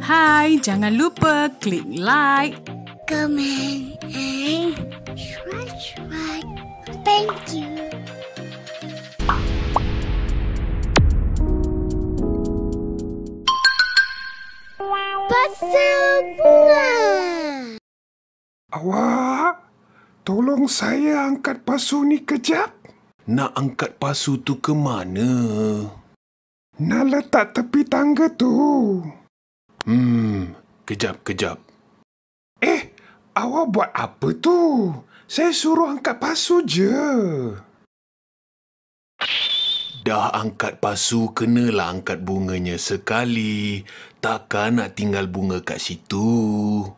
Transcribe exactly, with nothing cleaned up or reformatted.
Hai, jangan lupa klik like, comment and subscribe. Thank you. Pasu Bunga. Awak, tolong saya angkat pasu ni kejap. Nak angkat pasu tu ke mana? Nak letak tepi tangga tu. Hmm, kejap, kejap. Eh, awak buat apa tu? Saya suruh angkat pasu je. Dah angkat pasu, kenalah angkat bunganya sekali. Takkan nak tinggal bunga kat situ.